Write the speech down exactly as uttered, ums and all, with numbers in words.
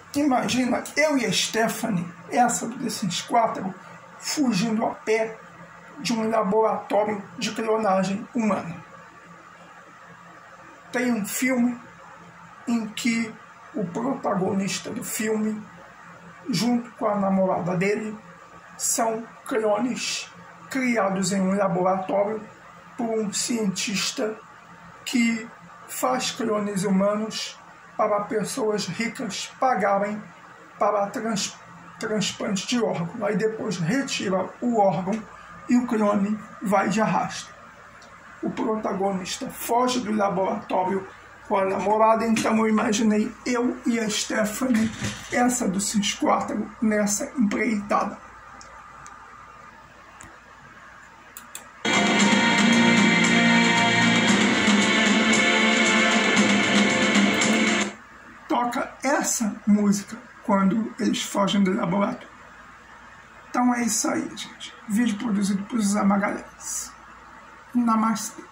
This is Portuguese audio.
Imagina eu e a Stephanie, essa do The Sims quatro, fugindo a pé de um laboratório de clonagem humana. Tem um filme em que o protagonista do filme, junto com a namorada dele, são clones criados em um laboratório por um cientista que faz clones humanos para pessoas ricas pagarem para trans, transplante de órgão. Aí depois retira o órgão e o clone vai de arrasto. O protagonista foge do laboratório com a namorada, então eu imaginei eu e a Stephanie, essa do Sims quatro, nessa empreitada. Toca essa música quando eles fogem do laboratório. Então é isso aí, gente. Vídeo produzido por Zé Magalhães. Namastê.